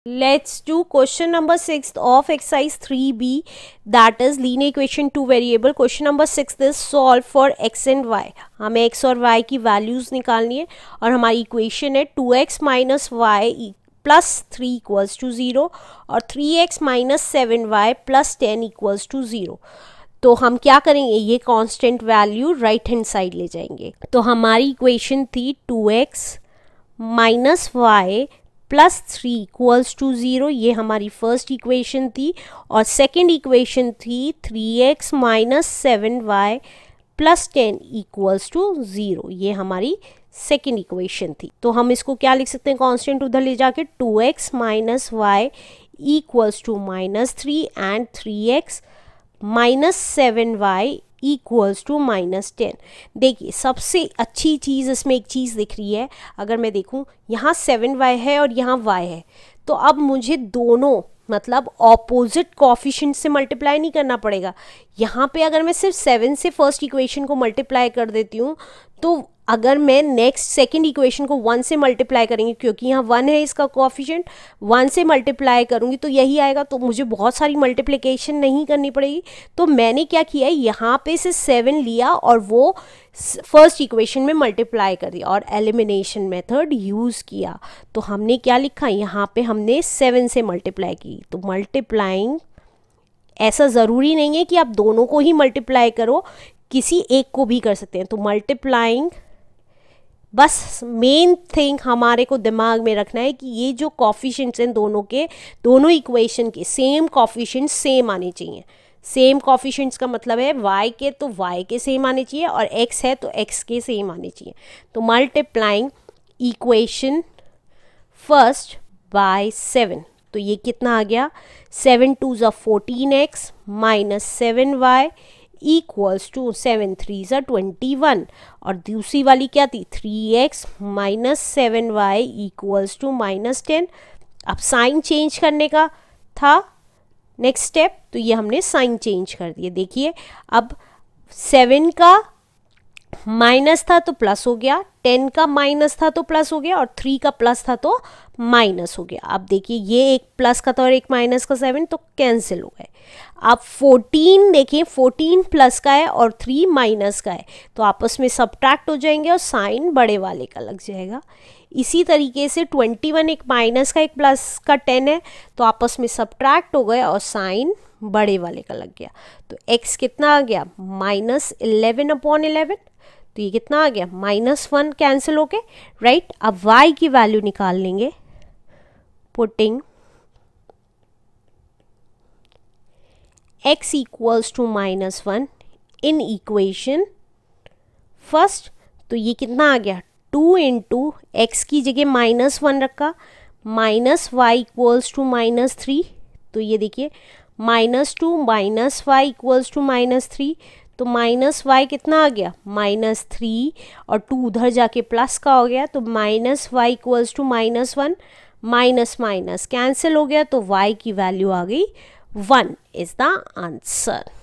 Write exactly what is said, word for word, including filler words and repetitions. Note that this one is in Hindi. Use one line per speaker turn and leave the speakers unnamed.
Let's do question number six of exercise three B, that is linear equation two variable. Question number six is solve for x and y. हमें x और y की values निकालनी है और हमारी इक्वेशन है two x minus y plus three equals to zero और three x minus seven y plus ten equals to zero. तो हम क्या करेंगे, ये constant value right hand side ले जाएंगे. तो हमारी इक्वेशन थी two x minus y plus three equals to zero, ये हमारी फर्स्ट इक्वेशन थी. और सेकेंड इक्वेशन थी three x minus seven y plus ten equals to zero, ये हमारी सेकेंड इक्वेशन थी. तो हम इसको क्या लिख सकते हैं, कांस्टेंट उधर ले जाके two x minus y equals to minus three and three x minus seven y equals to minus ten. देखिए सबसे अच्छी चीज़ इसमें एक चीज़ दिख रही है, अगर मैं देखूँ यहाँ सेवन वाई है और यहाँ वाई है, तो अब मुझे दोनों मतलब ऑपोजिट कोफिशिएंट से मल्टीप्लाई नहीं करना पड़ेगा. यहाँ पे अगर मैं सिर्फ सेवन से फर्स्ट इक्वेशन को मल्टीप्लाई कर देती हूँ, तो अगर मैं नेक्स्ट सेकंड इक्वेशन को वन से मल्टीप्लाई करेंगे, क्योंकि यहाँ वन है इसका कोफिशिएंट, वन से मल्टीप्लाई करूँगी तो यही आएगा. तो मुझे बहुत सारी मल्टीप्लिकेशन नहीं करनी पड़ेगी. तो मैंने क्या किया, यहाँ पे से सेवन लिया और वो फर्स्ट इक्वेशन में मल्टीप्लाई कर दिया और एलिमिनेशन मेथड यूज़ किया. तो हमने क्या लिखा, यहाँ पे हमने सेवन से मल्टीप्लाई की. तो मल्टीप्लाइंग, ऐसा ज़रूरी नहीं है कि आप दोनों को ही मल्टीप्लाई करो, किसी एक को भी कर सकते हैं. तो मल्टीप्लाइंग, बस मेन थिंग हमारे को दिमाग में रखना है कि ये जो कॉफिशिएंट्स हैं दोनों के, दोनों इक्वेशन के सेम कॉफिशिएंट्स सेम आने चाहिए. सेम कॉफिशिएंट्स का मतलब है y के तो y के सेम आने चाहिए और x है तो x के सेम आने चाहिए. तो multiplying equation first by seven, तो ये कितना आ गया, सेवन टू ज़ा fourteen x minus seven y equals to seven three ज़ा ट्वेंटी वन. और दूसरी वाली क्या थी, three x minus seven y equals to minus ten. अब साइन चेंज करने का था नेक्स्ट स्टेप, तो ये हमने साइन चेंज कर दिए. देखिए अब सेवन का माइनस था तो प्लस हो गया, टेन का माइनस था तो प्लस हो गया और थ्री का प्लस था तो माइनस हो गया. अब देखिए ये एक प्लस का था और एक माइनस का, सेवन तो कैंसिल हो गए. अब फोर्टीन देखिए, फोर्टीन प्लस का है और थ्री माइनस का है, तो आपस में सब्ट्रैक्ट हो जाएंगे और साइन बड़े वाले का लग जाएगा. इसी तरीके से ट्वेंटी वन एक माइनस का एक प्लस का टेन है, तो आपस में सब्ट्रैक्ट हो गए और साइन बड़े वाले का लग गया. तो x कितना आ गया, माइनस इलेवन अपॉन इलेवन. तो ये कितना आ गया, माइनस वन कैंसिल हो गए, राइट. अब y की वैल्यू निकाल लेंगे, putting x equals to minus one in equation first. तो ये कितना आ गया, टू इंटू एक्स की जगह माइनस वन रखा, minus y equals to minus three. तो ये देखिए minus two minus y equals to minus three. तो माइनस वाई कितना आ गया, माइनस थ्री, और टू उधर जाके प्लस का हो गया, तो minus y equals to minus one. Minus minus cancel हो गया, तो y की वैल्यू आ गई वन इज द आंसर.